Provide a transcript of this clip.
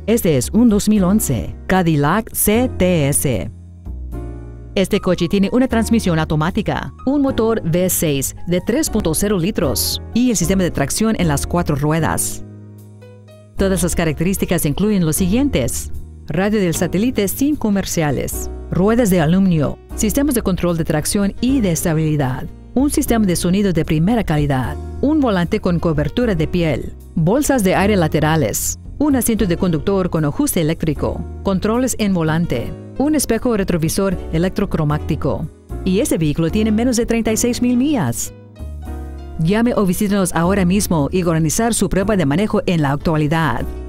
Este es un 2011 Cadillac CTS. Este coche tiene una transmisión automática, un motor V6 de 3.0 litros y el sistema de tracción en las 4 ruedas. Todas las características incluyen los siguientes: radio del satélite sin comerciales, ruedas de aluminio, sistemas de control de tracción y de estabilidad, un sistema de sonido de primera calidad, un volante con cobertura de piel, bolsas de aire laterales, un asiento de conductor con ajuste eléctrico, controles en volante, un espejo retrovisor electrocromático. Y este vehículo tiene menos de 36,000 millas. Llame o visítenos ahora mismo y organizar su prueba de manejo en la actualidad.